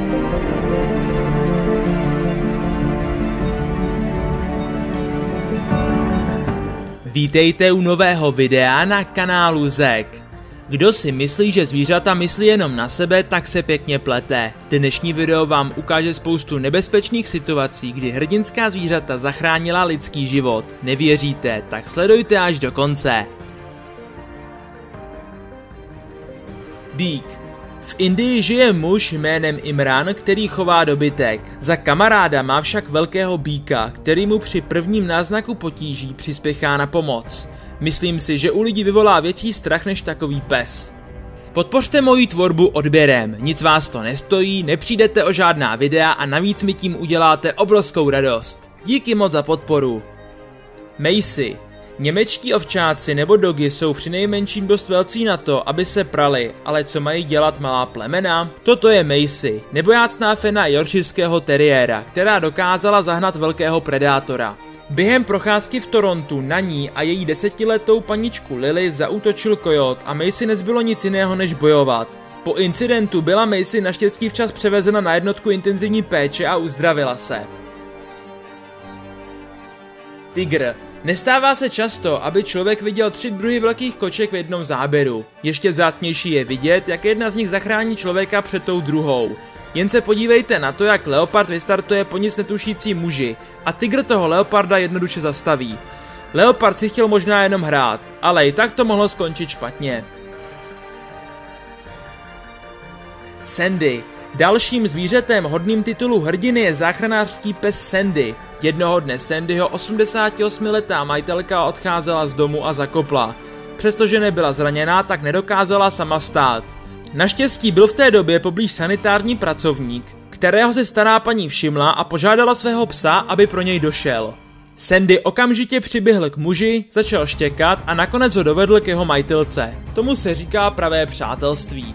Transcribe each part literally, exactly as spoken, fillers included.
Vítejte u nového videa na kanálu Zek. Kdo si myslí, že zvířata myslí jenom na sebe, tak se pěkně plete. Dnešní video vám ukáže spoustu nebezpečných situací, kdy hrdinská zvířata zachránila lidský život. Nevěříte? Tak sledujte až do konce. Býk. V Indii žije muž jménem Imran, který chová dobytek. Za kamaráda má však velkého býka, který mu při prvním náznaku potíží přispěchá na pomoc. Myslím si, že u lidí vyvolá větší strach než takový pes. Podpořte moji tvorbu odběrem, nic vás to nestojí, nepřijdete o žádná videa a navíc mi tím uděláte obrovskou radost. Díky moc za podporu. Macy. Němečtí ovčáci nebo dogy jsou přinejmenším dost velcí na to, aby se prali, ale co mají dělat malá plemena? Toto je Macy, nebojácná fena yorkshirského teriéra, která dokázala zahnat velkého predátora. Během procházky v Torontu na ní a její desetiletou paničku Lily zaútočil kojot a Macy nezbylo nic jiného než bojovat. Po incidentu byla Macy naštěstí včas převezena na jednotku intenzivní péče a uzdravila se. Tygr. Nestává se často, aby člověk viděl tři druhy velkých koček v jednom záběru. Ještě vzácnější je vidět, jak jedna z nich zachrání člověka před tou druhou. Jen se podívejte na to, jak leopard vystartuje po nic netušící muži a tygr toho leoparda jednoduše zastaví. Leopard si chtěl možná jenom hrát, ale i tak to mohlo skončit špatně. Sandy. Dalším zvířetem hodným titulu hrdiny je záchranářský pes Sandy. Jednoho dne Sandyho osmdesátiosmiletá majitelka odcházela z domu a zakopla. Přestože nebyla zraněná, tak nedokázala sama vstát. Naštěstí byl v té době poblíž sanitární pracovník, kterého se stará paní všimla a požádala svého psa, aby pro něj došel. Sandy okamžitě přiběhl k muži, začal štěkat a nakonec ho dovedl k jeho majitelce. Tomu se říká pravé přátelství.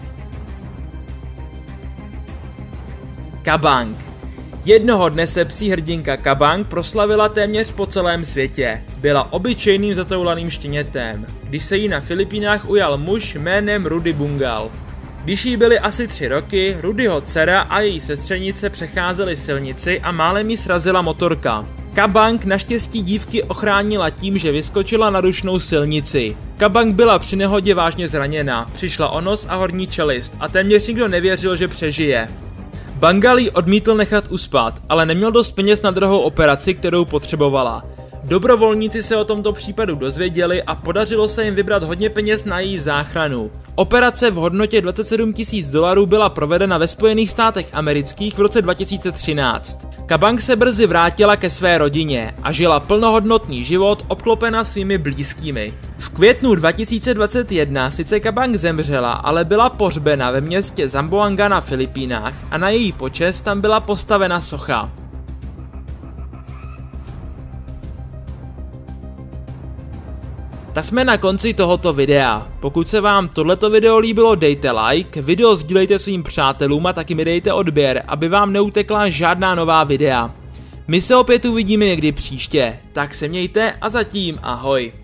Kabang. Jednoho dne se psí hrdinka Kabang proslavila téměř po celém světě. Byla obyčejným zatoulaným štěnětem, když se jí na Filipínách ujal muž jménem Rudy Bungal. Když jí byly asi tři roky, Rudyho dcera a její sestřenice přecházely silnici a málem jí srazila motorka. Kabang naštěstí dívky ochránila tím, že vyskočila na rušnou silnici. Kabang byla při nehodě vážně zraněna, přišla o nos a horní čelist a téměř nikdo nevěřil, že přežije. Bungal jí odmítl nechat uspat, ale neměl dost peněz na drahou operaci, kterou potřebovala. Dobrovolníci se o tomto případu dozvěděli a podařilo se jim vybrat hodně peněz na její záchranu. Operace v hodnotě dvacet sedm tisíc dolarů byla provedena ve Spojených státech amerických v roce dva tisíce třináct. Kabang se brzy vrátila ke své rodině a žila plnohodnotný život obklopena svými blízkými. V květnu dva tisíce dvacet jedna sice Kabang zemřela, ale byla pohřbena ve městě Zamboanga na Filipínách a na její počest tam byla postavena socha. Tak jsme na konci tohoto videa. Pokud se vám tohleto video líbilo, dejte like, video sdílejte svým přátelům a taky mi dejte odběr, aby vám neutekla žádná nová videa. My se opět uvidíme někdy příště, tak se mějte a zatím ahoj.